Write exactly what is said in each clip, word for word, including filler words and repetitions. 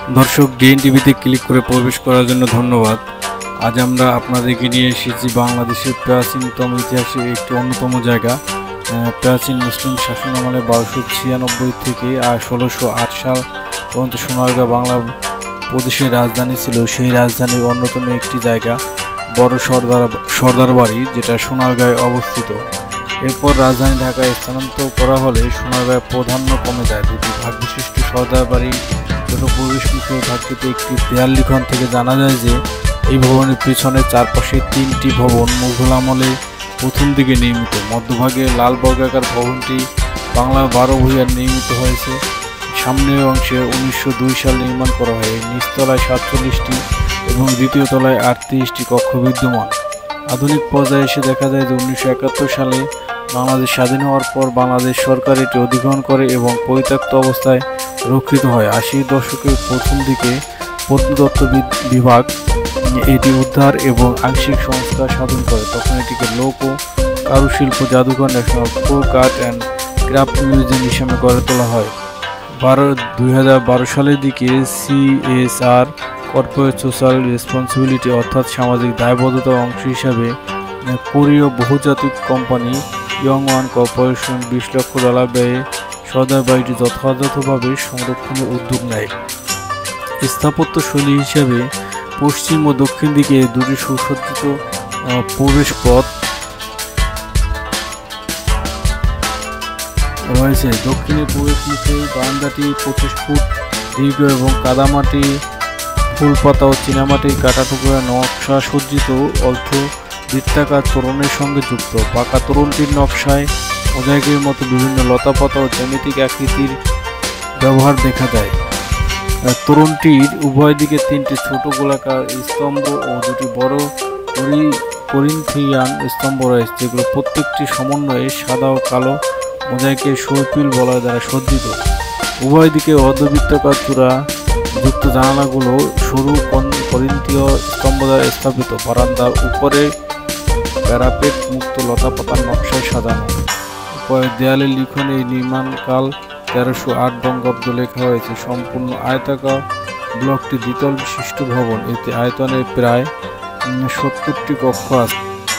দর্শক, ডিএন টিভিতে ক্লিক করে প্রবেশ করার জন্য ধন্যবাদ। আজ আমরা আপনাদেরকে নিয়ে এসেছি বাংলাদেশের প্রাচীনতম ইতিহাসের একটি অন্যতম জায়গা। প্রাচীন মুসলিম শাসনামলে বারোশো ছিয়ানব্বই থেকে আর ষোলোশো আট সাল পর্যন্ত সোনারগাঁ বাংলা প্রদেশের রাজধানী ছিল। সেই রাজধানীর অন্যতম একটি জায়গা বড় সর্দার সর্দার বাড়ি, যেটা সোনারগাঁয়ে অবস্থিত। এরপর রাজধানী ঢাকায় স্থানান্তর করা হলে সোনারগাঁয়ের প্রাধান্য কমে যায়। দুটি ভাগ বিশিষ্ট সর্দার বাড়ি ছোট প্রবেশমুখে ভাগটিতে একটি দেয়াল লিখন থেকে জানা যায় যে এই ভবনের পিছনে চারপাশে তিনটি ভবন মুঘল আমলে প্রথম দিকে নির্মিত। মধ্যভাগে লাল বর্গাকার ভবনটি বাংলার বারো ভূঁইয়ার নির্মিত হয়েছে। সামনের অংশে উনিশশো দুই সাল নির্মাণ করা হয়। নিচতলায় সাতচল্লিশটি এবং দ্বিতীয় তলায় আটত্রিশটি কক্ষ বিদ্যমান। আধুনিক পর্যায়ে এসে দেখা যায় যে উনিশশো একাত্তর সালে বাংলাদেশ স্বাধীন হওয়ার পর বাংলাদেশ সরকার এটি অধিগ্রহণ করে এবং পরিত্যক্ত অবস্থায় রক্ষিত হয়। আশির দশকের প্রথম দিকে প্রত্নতত্ত্ব বিভাগ এটি উদ্ধার এবং আংশিক সংস্কার সাধন করে। তখন এটিকে লোক ও কারুশিল্প জাদুঘর, national folk art and craft museum হিসেবে গড়ে তোলা হয়। বারো দুই হাজার বারো সালের দিকে সিএসআর কর্পোরেট সোশ্যাল রেসপন্সিবিলিটি অর্থাৎ সামাজিক দায়বদ্ধতার অংশ হিসাবে কোরীয় বহুজাতিক কোম্পানি ইয়ং ওয়ান কর্পোরেশন বিশ লক্ষ ডলার ব্যয়ে সর্দার বাড়িটি যথাযথভাবে সংরক্ষণের উদ্যোগ নেয়। স্থাপত্য শৈলী হিসাবে পশ্চিম ও দক্ষিণ দিকে দুটি সুসজ্জিত প্রবেশ পথ রয়েছে। দক্ষিণের প্রবেশমুখে বারান্দাটি পঁচিশ ফুট দীর্ঘ এবং কাদামাটি, ফুলপাতা ও চীনামাটির কাটাটুকরা নকশা সজ্জিত অর্ধ বৃত্তাকার তোরণের সঙ্গে যুক্ত। পাকা তোরণটির নকশায় মোজাইকের মতো বিভিন্ন লতাপাতা ও জ্যামিতিক আকৃতির ব্যবহার দেখা যায়। তোরণটির উভয় দিকে তিনটি ছোট গোলাকার স্তম্ভ ও দুটি বড় করিন্থিয়ান স্তম্ভ রয়েছে, যেগুলো প্রত্যেকটি সমন্বয়ে সাদা ও কালো মোজাইকের শৈল্পিক বলয় দ্বারা সজ্জিত। উভয় দিকে অর্ধবৃত্তাকার চূড়া যুক্ত জানালাগুলো সরু করিন্থীয় স্তম্ভ দ্বারা স্থাপিত। বারান্দার উপরে প্যারাপেট মুক্ত লতাপাতার নকশায় সাজানো। উপরের দেয়ালে লিখনে এই নির্মাণকাল তেরোশো আট বঙ্গাব্দ লেখা হয়েছে। সম্পূর্ণ আয়তাকার ব্লকটি দ্বিতল বিশিষ্ট ভবন। এতে আয়তনের প্রায় সত্তরটি কক্ষ আছে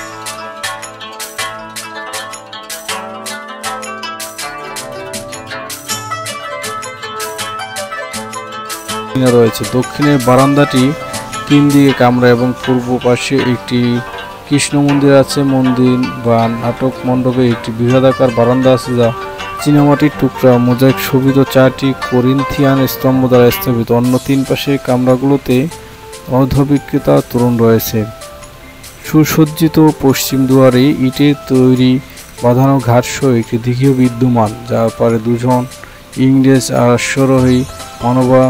রয়েছে। দক্ষিণের বারান্দাটি তিন দিকে কামরা এবং পূর্ব পাশে একটি কৃষ্ণ মন্দির আছে। মন্দির বা নাটক মণ্ডপে একটি বৃহদাকার বারান্দা আছে, যা চীনামাটির টুকরা মোজাইক শোভিত চারটি করিন্থিয়ান স্তম্ভ দ্বারা স্থাপিত। অন্য তিন পাশের কামরাগুলোতে অর্ধবিকৃতা তোরণ রয়েছে। সুসজ্জিত পশ্চিম দুয়ারে ইটের তৈরি বাঁধানো ঘাটসহ একটি দিঘিও বিদ্যমান, যার পরে দুজন ইংরেজ অশ্বারোহী মানবা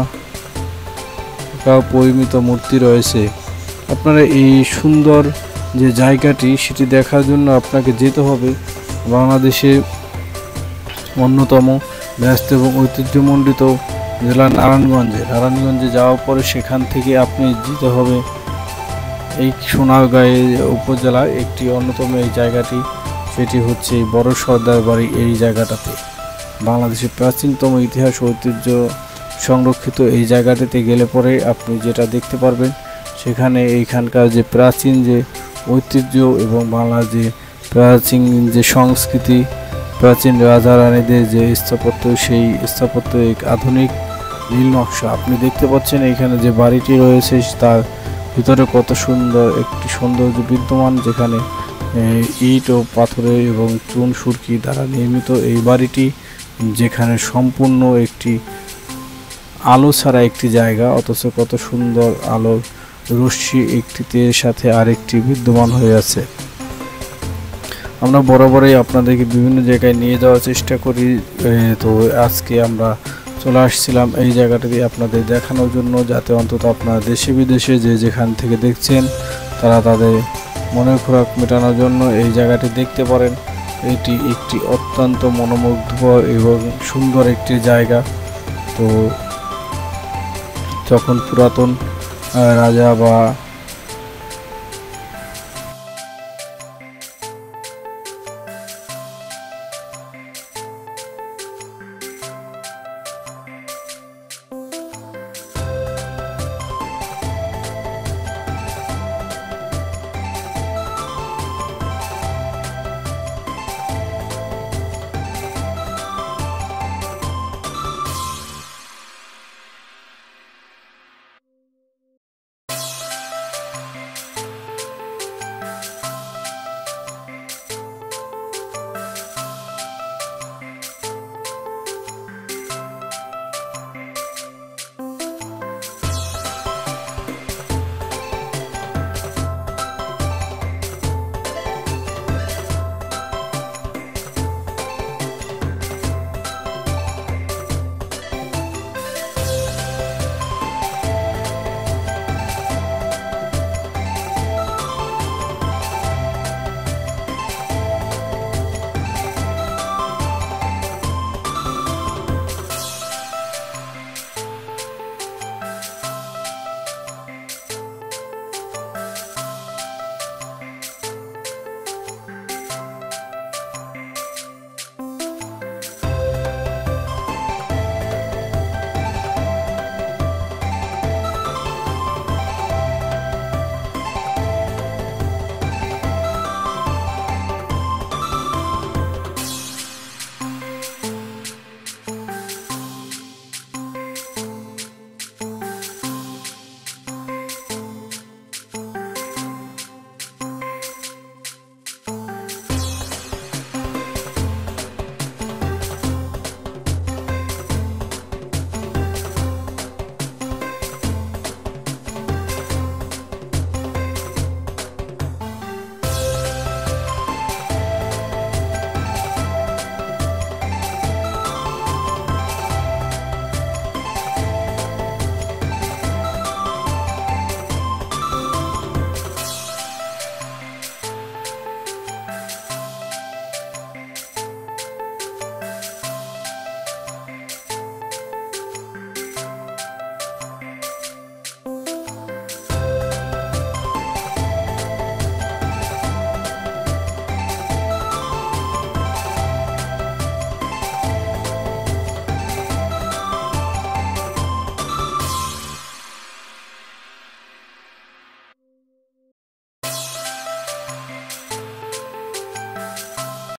পরিমিত মূর্তি রয়েছে। আপনারা এই সুন্দর যে জায়গাটি সেটি দেখার জন্য আপনাকে যেতে হবে বাংলাদেশের অন্যতম ব্যস্ত এবং ঐতিহ্যমণ্ডিত জেলা নারায়ণগঞ্জে। নারায়ণগঞ্জে যাওয়ার পরে সেখান থেকে আপনি যেতে হবে এই সোনারগাঁয়ে উপজেলার একটি অন্যতম এই জায়গাটি, সেটি হচ্ছে বড় সর্দার বাড়ি। এই জায়গাটাতে বাংলাদেশের প্রাচীনতম ইতিহাস ঐতিহ্য সংরক্ষিত। এই জায়গাটিতে গেলে পরে আপনি যেটা দেখতে পারবেন, সেখানে এইখানকার যে প্রাচীন যে ঐতিহ্য এবং বাংলার যে প্রাচীন যে সংস্কৃতি, প্রাচীন রাজা রানীদের যে স্থাপত্য, সেই স্থাপত্য এক আধুনিক নীল নকশা আপনি দেখতে পাচ্ছেন। এইখানে যে বাড়িটি রয়েছে তার ভিতরে কত সুন্দর একটি সৌন্দর্য বিদ্যমান, যেখানে ইট ও পাথরে এবং চুন সুরকি দ্বারা নির্মিত এই বাড়িটি, যেখানে সম্পূর্ণ একটি আলো ছাড়া একটি জায়গা, অথচ কত সুন্দর আলোর রশ্মি একটিতে সাথে আরেকটি বিদ্যমান হয়ে আছে। আমরা বরাবরই আপনাদেরকে বিভিন্ন জায়গায় নিয়ে যাওয়ার চেষ্টা করি। তো আজকে আমরা চলে আসছিলাম এই জায়গাটাকে আপনাদের দেখানোর জন্য, যাতে অন্তত আপনারা দেশে বিদেশে যে যেখান থেকে দেখছেন তারা তাদের মনের খোরাক মেটানোর জন্য এই জায়গাটি দেখতে পারেন। এটি একটি অত্যন্ত মনোমুগ্ধকর এবং সুন্দর একটি জায়গা। তো যখন পুরাতন রাজা বা